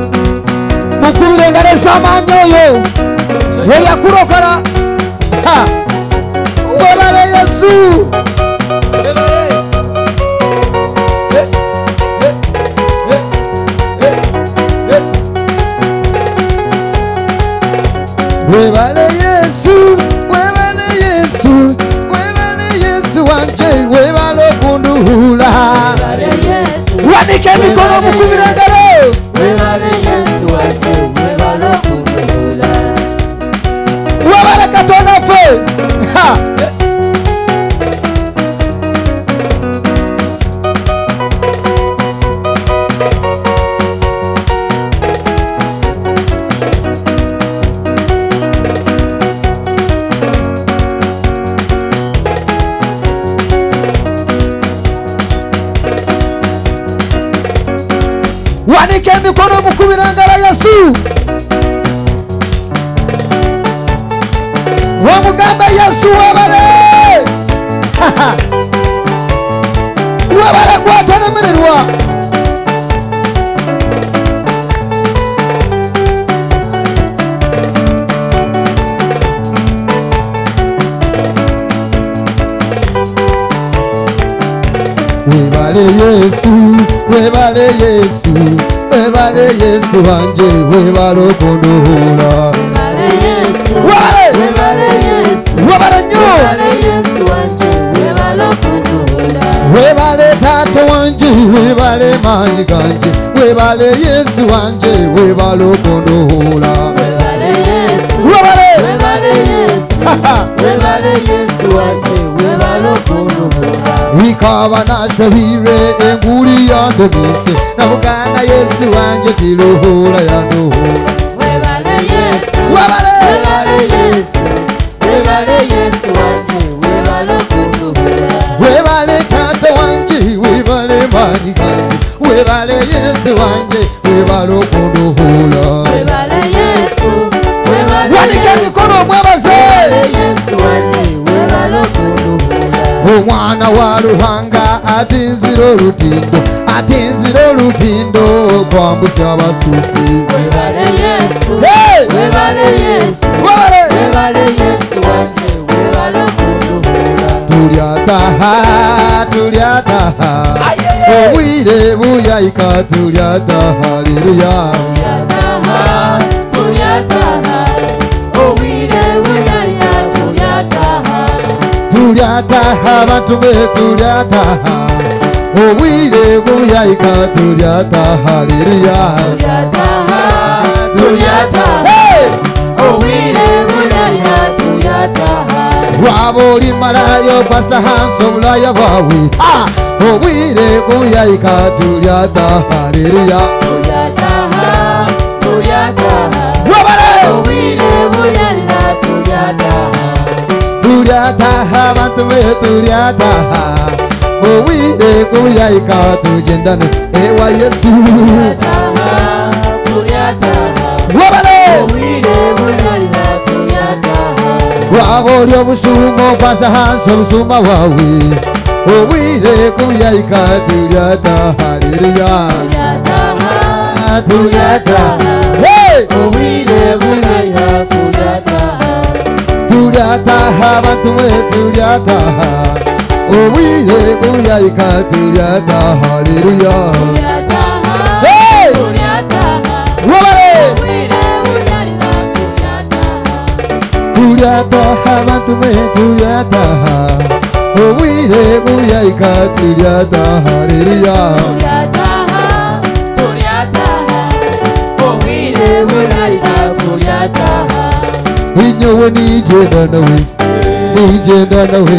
mukubirengane samanyoyo weya kurokara ha webale Yesu webale Yesu webale Yesu webale Yesu wanje webale kunduhula webale Yesu wanike mikono mukubirengane webale Yesu wanje webale kunduhula webale Katonda fe ha wanike mikono mukubirangala Yesu wamugamba Yesu wabale wabale gwatanemererwa webale Yesu webale Yesu webale Yesu wanje webale kunduhula webale Yesu webale Yesu webale nyo webale Yesu wanje webale kunduhula webale Tata wanje webale manyi ganje webale Yesu wanje webale kunduhula webale Yesu webale Yesu webale Yesu wanje webale kunduhula ikaba nashabire enguri yandemise navugana Yesu wanje kiruhura yanduhula webale Yesu webale Yesu webale Yesu wanje webale kunduhula webale Tata wanje webale manyi ganje webale Yesu wanje webale kunduhula webale Yesu webale wanike mikono mwebaze Yesu wanje webale kunduhula omwana wa Ruhanga atinzira olutindo kwambusa abasusi webale Yesu webale Yesu webale Yesu wanje webale kunduhula tulyataha obwire buyayika tulyataha haleluya tulyataha obwire buyayika tulyataha bantu be tulyataha obwire buyayika tulyataha haleluya tulyataha obwire buyayika tulyataha waba oli malayo kwasa hansi obulaya bwawe obwire buyayika tulyataha haleluya obwire buyayika tulyataha bantu be tulyataha obwire buyayika tugendane ewa Yesu wabale waba oli obusuumo kwasa hansi obusumba bwawe obwire buyayika tulyataha haleluya tulyataha obwire buyayika tulyataha bantu be tulyataha obwire buyayika tulyataha haleluya tulyataha bantu be tulyataha obwire buyayika tulyataha haleluya inyowe nigenda nawe nigenda nawe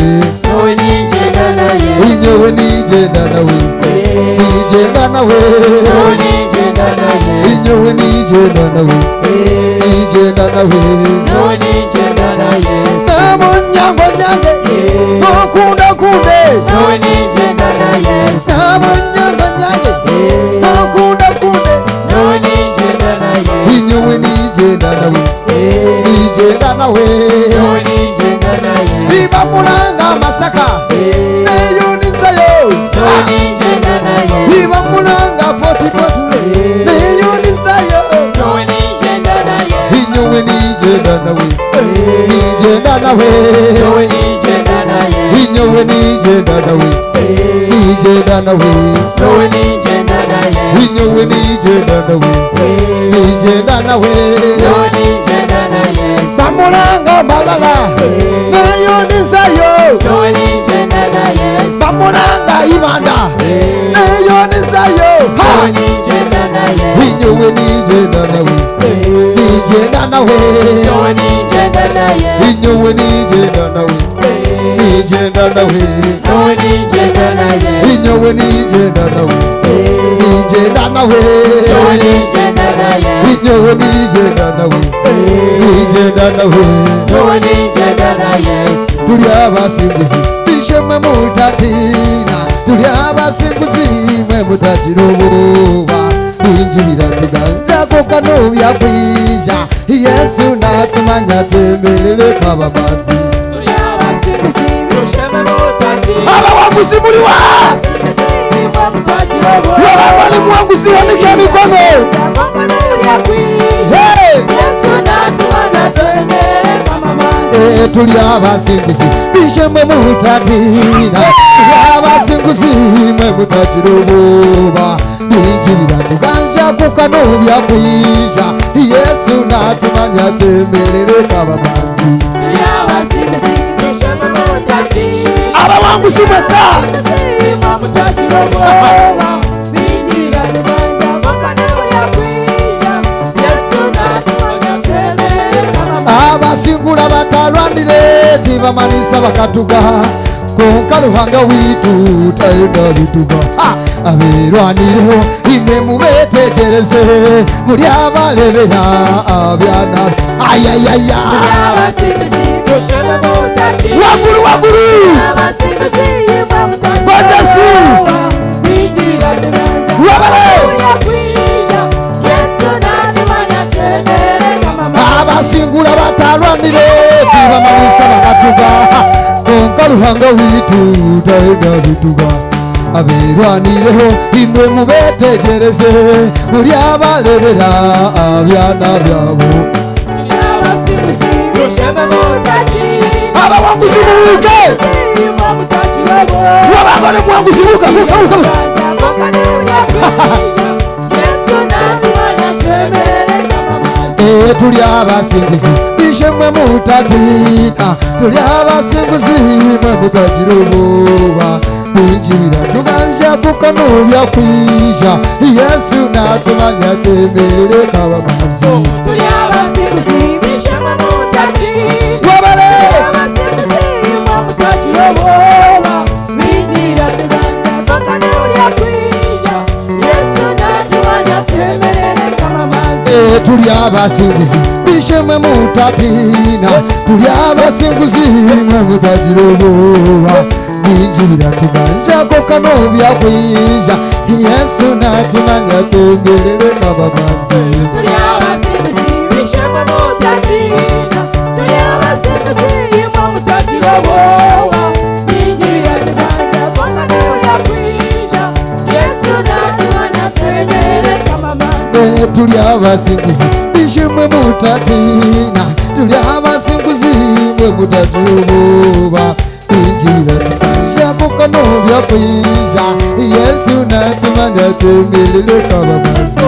inyowe nigenda nawe nigenda nawe inyowe nigenda nawe nigenda nawe samunyango nyange nokunda kunde samunyango nyange nokunda kunde inyowe nigenda nawe nigenda nawe biba mulanga Masaka neyunisayo biba mulanga 40 neyunisayo nawe nigenda nawe Nyowe nigenda na Yesu inyowe nigenda nawe nigenda nawe Nyowe nigenda na Yesu inyowe nigenda nawe nigenda nawe Nyowe nigenda na Yesu Bamulanga Mbalala neyo nisayo Nyowe nigenda na Yesu Bamulanga Ibanda neyo nisayo Nyowe nigenda na Yesu inyowe nigenda nawe nigenda nawe Nyowe nigenda na Yesu inyowe nigenda nawe nigenda nawe Nyowe nigenda na Yesu inyowe nigenda nawe nigenda nawe Nyowe nigenda na Yesu inyowe nigenda nawe nigenda nawe Nyowe nigenda na Yesu tuli abasinguzi bishemwe mutatina tuli abasinguzi mwe mutagira ubwoba binjirira tuganja kuko n'ubyakwisha Yesu natumanya temerere kabamazi Turi abasinguzi dusheme mutati abawanguzi muri wa wababali mwanguzi wanike mikono tuli abasinguzi bishemwe mutatina tuli abasinguzi mwe mutagira ubwoba binjirira tuganja kuko n'ubyakwisha Yesu natumanya temerere kabamazi abawanguzi mweka abasingula batalwanire zibamanisa bakatuga konkaluhanga witu tayenda bituga aberwanireho imwe mubetegereze muri abalebera abyana ayayaya waguru waguru Godesi wabale abasingula batalwanire zibamanisa bakatuga konkaluhanga witu tayenda bituga aberwanireho imwe mubetegereze muri abalebera abyana byabo abawanguzi muke wabagole mwanguzi muka tuli abasinguzi bishemwe mutatina tuli abasinguzi mwe mutagira ubwoba binjirira tuganja kuko n'ubyakwisha Yesu natumanya temerere kabamazi wabale tuli abasinguzi bishemwe mutatina tuli abasinguzi mwe mutagira ubwoba binjirira tuganja kuko n'ubyakwisha Yesu natumanya temerere kabamazi tuli abasinguzi bishemwe mutatina tuli abasinguzi mwe mutagira ubwoba binjirira tuganja kuko n'ubyakwisha Yesu natumanya temerere kabamazi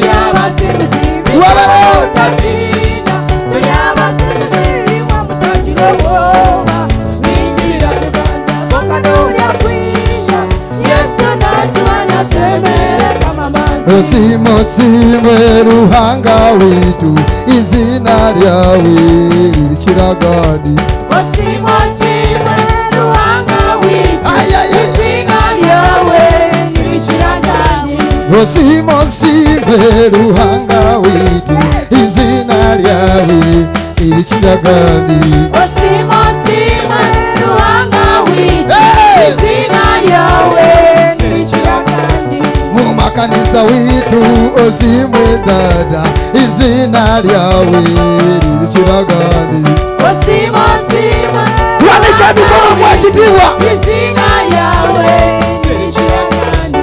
Osimo simwe ruhanga witu izina ryawe rikiragani Osimo simwe ruhanga witu izina ryawe rikiragani Osimo simwe ruhanga witu izina ryawe rikiragani Osimo simwe ruhanga witu izina ryawe rikiragani Mumakanisa witu osimwe dada izina ryawe rikiragani Osimo simwe wanike mikono mwachitiwa izina ryawe rikiragani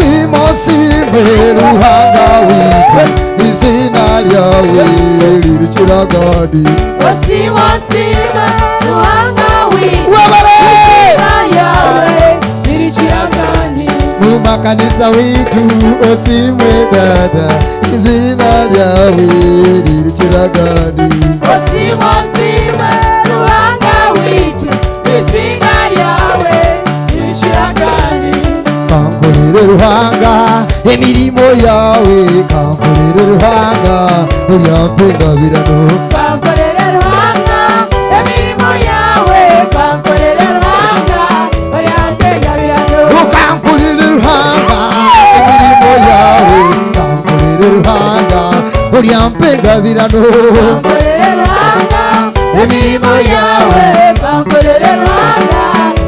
Osimo simwe ruhanga witu izina ryawe rikiragani kiragadi Osima sima ruhanga witwe wabale izina yawe nirikiragani mumakanisa witu osimwe dada izina ryawe ririkiragadi Osima sima ruhanga witwe izina yawe nirikiragani kankorere ruhanga emirimo yawe kankorere ruhanga uryampengavirano Kankorere ruhanga emirimo yawe kankorere ruhanga oryampengavirano kankorere ruhanga emirimo yawe kankorere ruhanga uryampengavirano Kankorere ruhanga emirimo yawe kankorere ruhanga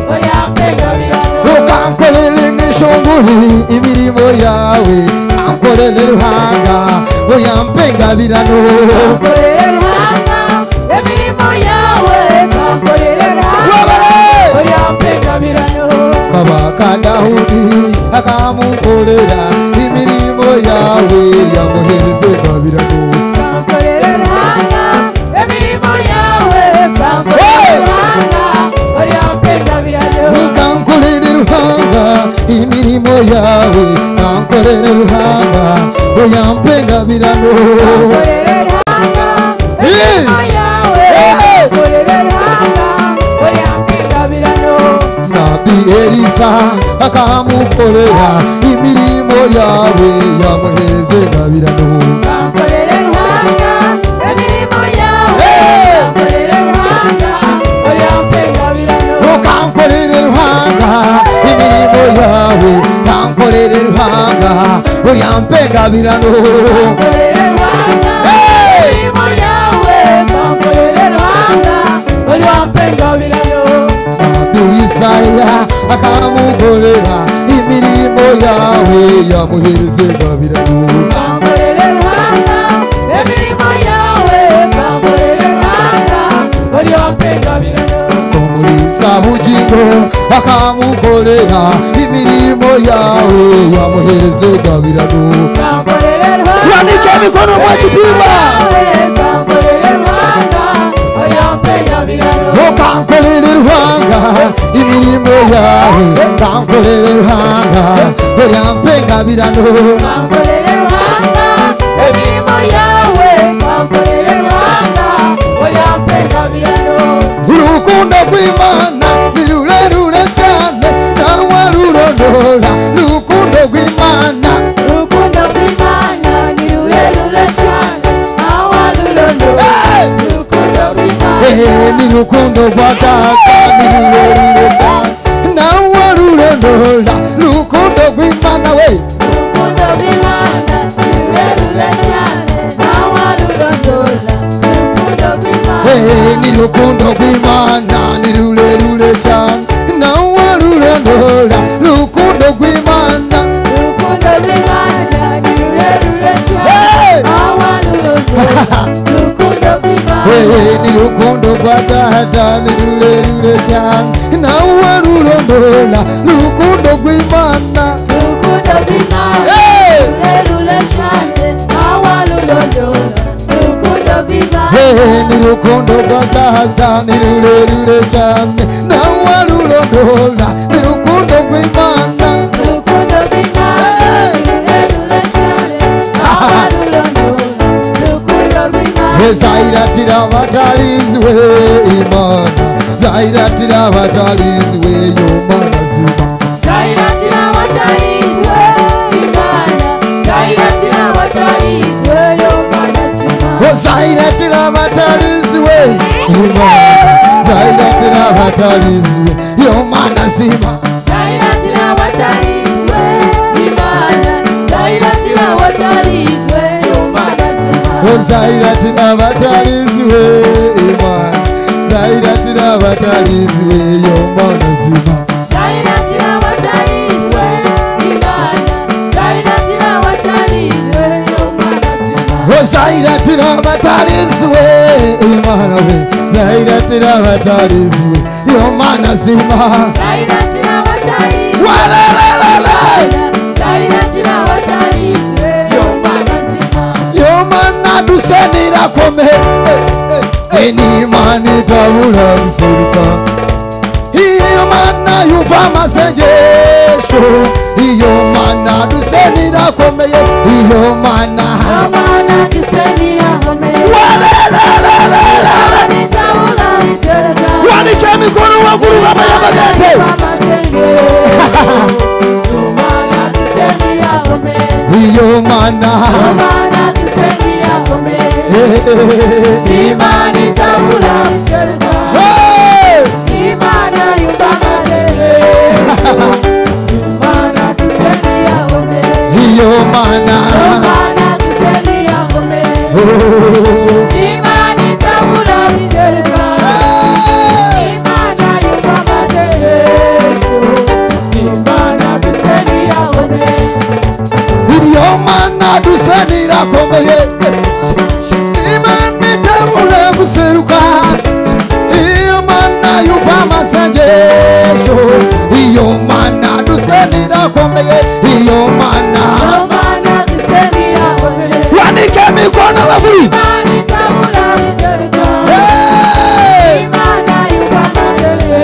oryampengavirano kankorere n'ishongore imirimo yawe kankorere ruhanga uryampengavirano Kankorere ruhanga emirimo yawe kankorere ruhanga oryampengavirano kabaka Dawudi akamukorera imirimo yawe yamuhereze ngabirano Kankorere ruhanga emirimo yawe kankorere ruhanga oryampengavirano kankorere ruhanga imirimo yawe kankorere ruhanga uyampengabirano Kankorere ruhanga emirimo yawe kankorere ruhanga oryampengavirano nabi Elisa akamukorera imirimo yawe yamuhereze ngabirano Kankorere ruhanga emirimo yawe kankorere ruhanga oryampengavirano kankorere ruhanga imirimo yawe kankorere ruhanga uyampengabirano Kankorere ruhanga emirimo yawe kankorere ruhanga oryampengavirano nabi Isaya akamukorera imirimo yawe yamuhereze ngabirano Kankorere ruhanga emirimo yawe kankorere ruhanga oryampengavirano kumurisa bugingo akamukorera imirimo yawe yamuhereze ngabirano Kankorere ruhanga Wanike mikono mwa kitimba kankorere ruhanga oryampengavirano kankorere ruhanga imirimo yawe kankorere ruhanga uyampengabirano Kankorere ruhanga emirimo yawe kankorere ruhanga oryampengavirano urukundo rw'Imana ni rurerure cyane nawe rurondora urukundo rw'Imana Urukundo rw'Imana ni rurerure cyane nawe rurondora urukundo rw'Imana ni urukundo rwa data ni rurerure cyane nawe rurondora urukundo rw'Imana we Urukundo rw'Imana ni rurerure cyane nawe rurondora urukundo rw'Imana ni urukundo rw'Imana ni rurerure cyane nawe rurondora urukundo rw'Imana Urukundo rw'Imana ni rurerure cyane nawe rurondora urukundo rw'Imana ni urukundo rwa data ni rurerure cyane nawe rurondora urukundo rw'Imana Urukundo rw'Imana rurerure cyane nawe rurondora urukundo rw'Imana ni urukundo rwa data ni rurerure cyane nawe rurondora urukundo rw'Imana Urukundo rw'Imana rurerure cyane nawe rurondora urukundo rw'Imana zairatira abataliziwe Imana zairatira abataliziwe yomana zima Zairatira abatarizwe Imana Zairatira abatarizwe Yomana zima zairatira abataliziwe Imana zairatira abataliziwe yomana zima Zairatira abatarizwe Imana Zairatira abatarizwe Yomana zima zairatira abataliziwe Imana zairatira abataliziwe yomana zima Zairatira abatarizwe Imana Zairatira abatarizwe Yomana zima zairatira abataliziwe Imana we zairatira abataliziwe yomana zima Zairatira abatarizwe walala Zairatira abatarizwe Yomana zima yomana dusenira kome Eni mani tabula biseruka Iyo mana yuva masenjesho Iyo mana dusenira kome Iyo mana Amana kisenira kome Walelelelelele Tabula biseruka Wanike mikono waguru kama yabagete Amana kisenira kome Iyo mana Amana kisenira kome Imani tabula biseruka Imana yubama senge Imana kisenira kome Iyo mana Imana kisenira kome Imani tabula biseruka Imana yubama senge Imana kisenira kome Iyo mana dusenira komeye Imani tabula guseruka Iyo mana yuva masenjesho Iyo mana dusenira komeye Iyo mana Amana kisenira kome Wanike mikono waguru Imani tabula biseruka Imana yubama senge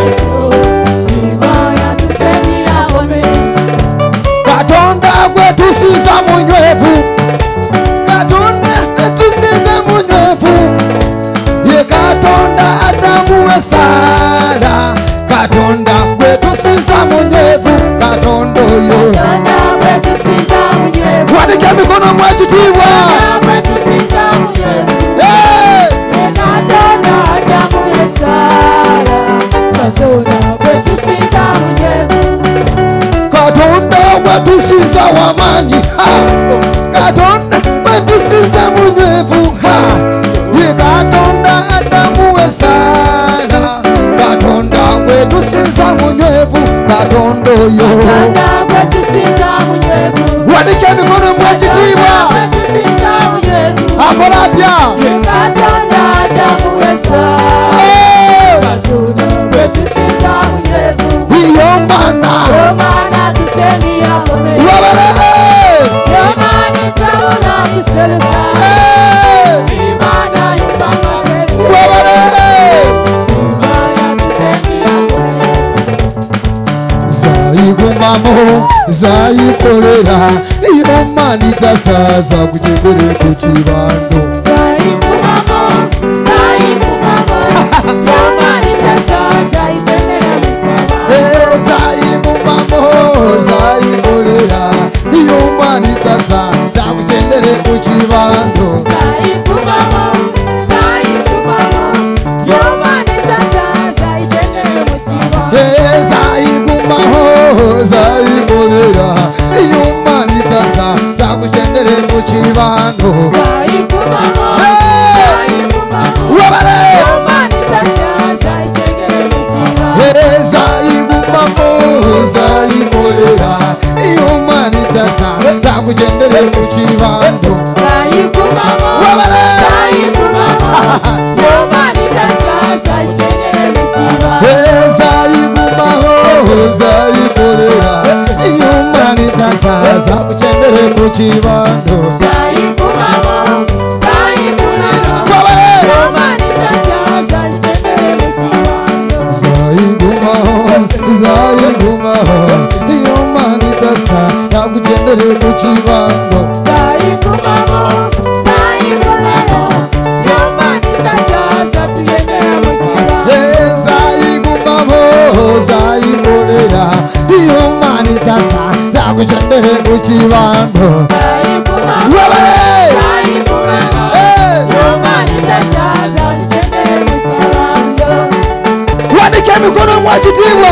Imana kisenira kome Katonda gwetusiza munywevu Katonda gwetusiza munywevu Ye Katonda Adamu we Sara Katonda gwetusiza munywevu Katonda oyo Katonda gwetusiza munywevu Wanike mikono mwachitiwa Katonda gwetusiza munywevu Hey! Katonda Adamu Yesara Katonda gwetusiza munywevu Katonda gwetusiza wamanyi Katonda gwetusiza munywevu Ye Katonda Adamu we Sara Katonda gwetusiza munywevu Katonda oyo Katonda gwetusiza munywevu Wanike mikono mwachitiwa gwetusiza munywevu Akola atya Katonda Adamu Yesara Hey! Katonda gwetusiza munywevu Iyo mana Omana kisenira kome Wabale Yomani tabula biseruka Imana yubama senge Wabale Imana kisenira kome Zayigumamo Zayikolera Iyo mana itasaza kugendere ku kibando Zayigumamo Zayigumamo Yomani tasaza itendera mikaba Zayigumamo Zayikolera Iyo mana itasaza kugendere ku kibando Zayigumamo Zayigumamo Yomani tasaza itendera mukiba Zayigumaho Zayikolera Iyo mana itasaza kugendere ku kibando Zayigumamo Zayigumamo Wabale Yomani tasaza itendera mukiba Zayigumamo Zayikolera Iyo mana itasaza kugendere ku kibando Zayigumamo Wabale Zayigumamo Yomani tasaza itendera mukiba Zayigumaho Zayikolera Iyo mana itasaza kugendere ku kibando Zayigumamo Zayigumamo Wabale Yomani tasaza itendera mukiba Zayigumaho Zayigumaho Iyo mana itasaza kugendere ku kibando Zayigumamo Zayigumamo Yomani tasaza tuyendera mukiba Zayigumaho Zayikolera Iyo mana itasaza kugendere ku kibando Zayigumamo Wabale Zayigumamo Yomani tasaza tuyendera mukiba Wanike mikono mwachitiwa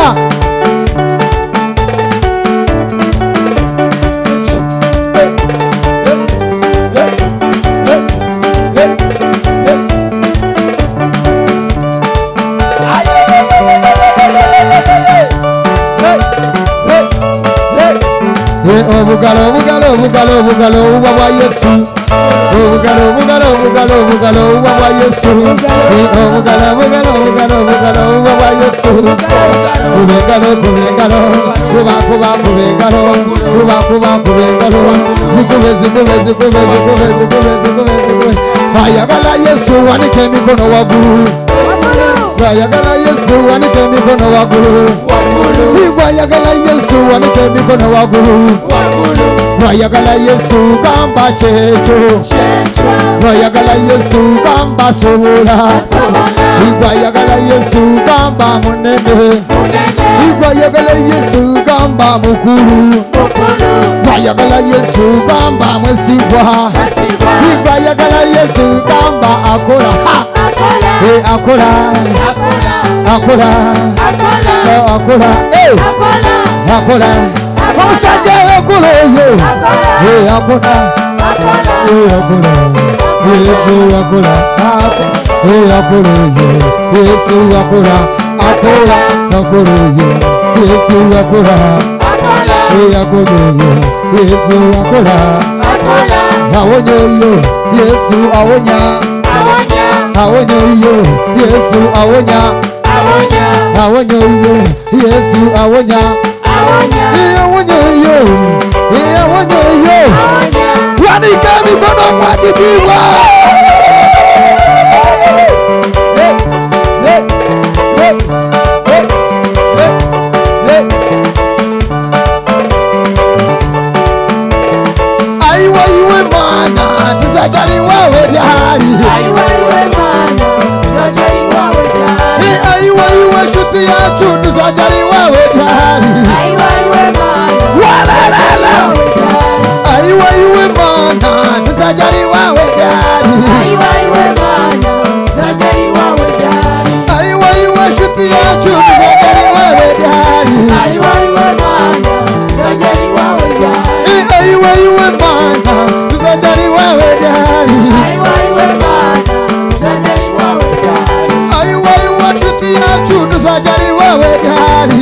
Obugalo obugalo obugalo obugalo uba bwa Yesu obugalo obugalo obugalo obugalo uba bwa Yesu obugalo obugalo obugalo obugalo uba bwa Yesu kubengalo kubengalo kuba kuba kubengalo kuba kuba kubengalo zikube zikube zikube zikube zikube zikube zikube wanike mikono wagulu gwayagala Yesu wanike mikono wagulu gwayagala Yesu wanike mikono wagulu gwayagala Yesu gamba checho gwayagala Yesu gamba sobola gwayagala Yesu gamba munene gwayagala Yesu gamba mukulu gwayagala Yesu gamba mwesigwa gwayagala Yesu gamba akola akola akola akola akola omusajja akola akola akola Yesu akola akola Yesu akola akola Yesu akola Yesu akola awonyo Yesu awonya awonyo Yesu awonya awonyo Yesu awonya awonyo wanika mikono mwatitiwa Tuzajali wawe jari aiwa shuti yacu tuzajali wawe jari walalala aiwa mana tuzajali wawe jari aiwa shuti yacu tuzajali wawe jari aiwa mana tuzajali wawe jari aiwa shuti yacu tuzajali wawe jari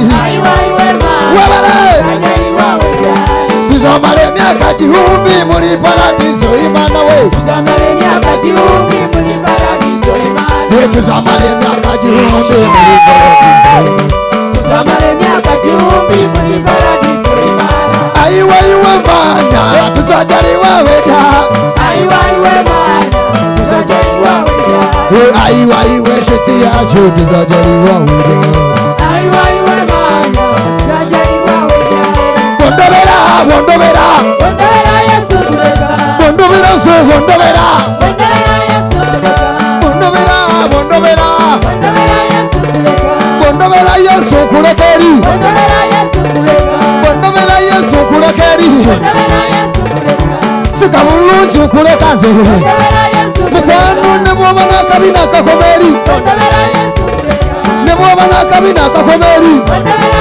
tuzamare miaka gihumbi muri paradiso Imana we tuzamare miaka gihumbi muri paradiso Imana tuzamare miaka gihumbi muri paradiso tuzamare miaka gihumbi muri paradiso Imana aiwa mana tuzajali wawe jari aiwa shuti yacu tuzajali wawe jari Bondobera Yesu tureka Bondobera Yesu tureka Bondobera Yesu kurekeri Bondobera Yesu kurekeri Sikabulunju kurekaze Mukwanu nebwobana kabina kakomeri nebwobana kabina kakomeri